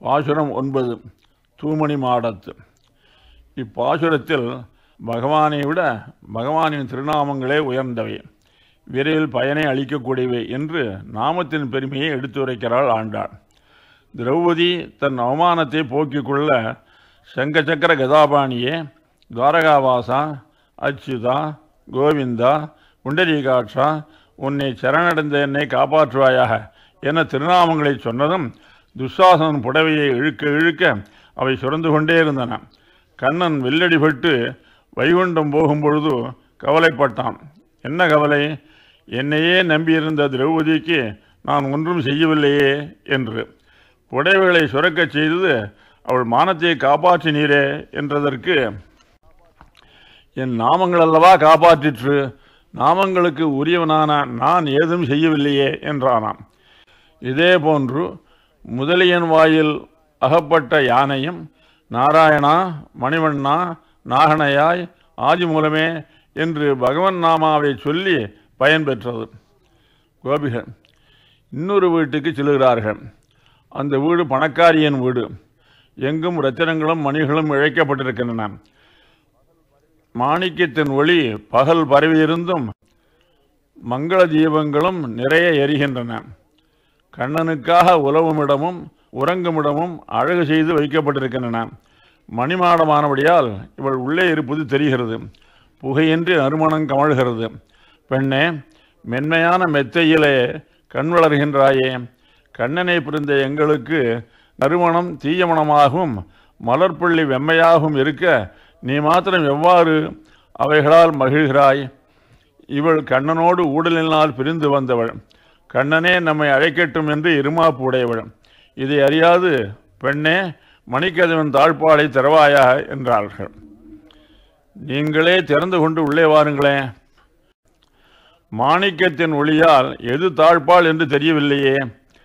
பாசுரம் 9 தூமணி மாடத்து. இப்பாசுரத்தில் பகவானை விட பகவானின் திருநாமங்களே உயர்ந்தவை, விரைவில் பயனை அளிக்கக்கூடியவை என்று நாமத்தின் பெருமையை எடுத்துரைக்கிறாள் ஆண்டாள். திரௌபதி தன் அவமானத்தை போக்கிக் கொள்ள சங்கச்சக்கர கதாபாணியே, துவாரகாவாசா, அச்சுதா, கோவிந்தா, புண்டரீகாட்சா, உன்னை சரணடைந்த என்னை காப்பாற்றுவாயாக என திருநாமங்களை சொன்னதும் துஷாசனன் புடவையை இழுக்க இழுக்க அவை சுரந்து கொண்டே இருந்தன. கண்ணன் வெள்ளடிபட்டு வைகுண்டம் போகும்பொழுது கவலைப்பட்டான். என்ன கவலை? என்னையே நம்பியிருந்த திரௌபதிக்கு நான் ஒன்றும் செய்யவில்லையே என்று. புடவைகளை சுரக்கச் செய்தது அவள் மானத்தை காப்பாற்றினீரே என்றதற்கு, என் நாமங்கள் அல்லவா காப்பாற்றிற்று, நாமங்களுக்கு உரியவனான நான் ஏதும் செய்யவில்லையே என்றானாம். இதே போன்று முதலியன் வாயில் அகப்பட்ட யானையும் நாராயணா, மணிவண்ணா, நாகனையாய், ஆதி மூலமே என்று பகவன் நாமாவை சொல்லி பயன் பெற்றது. கோபிகள் இன்னொரு வீட்டுக்கு செல்கிறார்கள். அந்த வீடு பணக்காரியின் வீடு. எங்கும் இரத்தினங்களும் மணிகளும் இழைக்கப்பட்டிருக்கின்றன. மாணிக்கத்தின் ஒளி பகல் பரவியிருந்தும் மங்கள தீபங்களும் நிறைய எரிகின்றன. கண்ணனுக்காக உலவுமிடமும் உறங்குமிடமும் அழகு செய்து வைக்கப்பட்டிருக்கின்றன. மணிமாடமானபடியால் இவள் உள்ளே இருப்பது தெரிகிறது. புகையின்றி நறுமணம் கமழ்கிறது. பெண்ணே, மென்மையான மெத்தையிலே கண் வளர்கின்றாயே, கண்ணனை புரிந்த எங்களுக்கு நறுமணம் தீயமணமாகவும் மலர்பள்ளி வெம்மையாகவும் இருக்க நீ மாத்திரம் எவ்வாறு அவைகளால் மகிழ்கிறாய்? இவள் கண்ணனோடு ஊடலினால் பிரிந்து வந்தவள். கண்ணனே நம்மை அழைக்கட்டும் என்று இருமாப்பு உடையவள். இதை அறியாது, பெண்ணே, மணிக்கதவன் தாழ்பாலை திறவாயா என்றார்கள். நீங்களே திறந்து கொண்டு உள்ளே வாருங்களே. மாணிக்கத்தின் ஒளியால் எது தாழ்பால் என்று தெரியவில்லையே.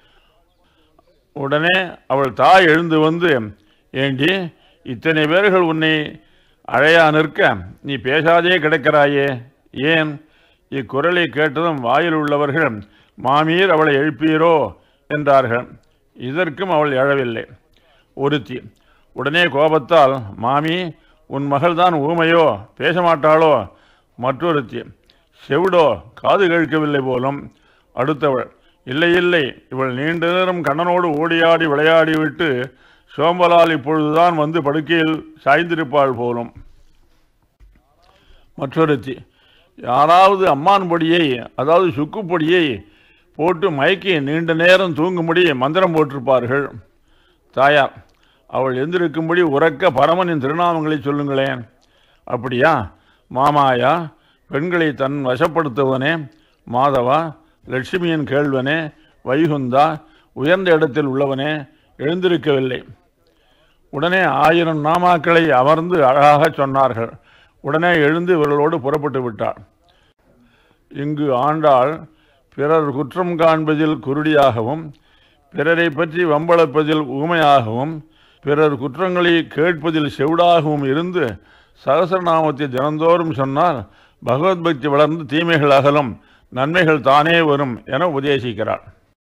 உடனே அவள் தாய் எழுந்து வந்து, ஏண்டி, இத்தனை பேர்கள் உன்னை அழையா நிற்க நீ பேசாதே கிடக்கிறாயே, ஏன்? இக்குரலை கேட்டதும் வாயில் உள்ளவர்கள், மாமீர் அவளை எழுப்பீரோ என்றார்கள். இதற்கும் அவள் எழவில்லை. ஒருத்தி உடனே கோபத்தால், மாமி, உன் மகள்தான் ஊமையோ, பேச மாட்டாளோ? மற்றொருத்தி, செவிடோ, காது கேட்கவில்லை போலும். அடுத்தவள், இல்லை இல்லை, இவள் நீண்ட நேரம் கண்ணனோடு ஓடியாடி விளையாடிவிட்டு சோம்பலால் இப்பொழுதுதான் வந்து படுக்கையில் சாய்ந்திருப்பாள் போலும். மற்றொருத்தி, யாராவது அம்மான் பொடியை, அதாவது சுக்கு பொடியை போட்டு மயக்கி நீண்ட நேரம் தூங்கும்படி மந்திரம் போட்டிருப்பார்கள். தாயார், அவள் எந்திருக்கும்படி உறக்க பரமனின் திருநாமங்களை சொல்லுங்களேன். அப்படியா? மாமாயா, பெண்களை தன் வசப்படுத்துவனே, மாதவா, லட்சுமியின் கேள்வனே, வைகுந்தா, உயர்ந்த இடத்தில் உள்ளவனே, எழுந்திருக்கவில்லை. உடனே 1000 நாமாக்களை அமர்ந்து அழகாக சொன்னார்கள். உடனே எழுந்து இவர்களோடு புறப்பட்டு விட்டார். இங்கு ஆண்டாள் பிறர் குற்றம் காண்பதில் குருடியாகவும், பிறரை பற்றி வம்பளப்பதில் ஊமையாகவும், பிறர் குற்றங்களை கேட்பதில் செவிடாகவும் இருந்து சகசரநாமத்தை தினந்தோறும் சொன்னால் பகவத்பக்தி வளர்ந்து தீமைகள் அகலும், நன்மைகள் தானே வரும் என உபதேசிக்கிறார்.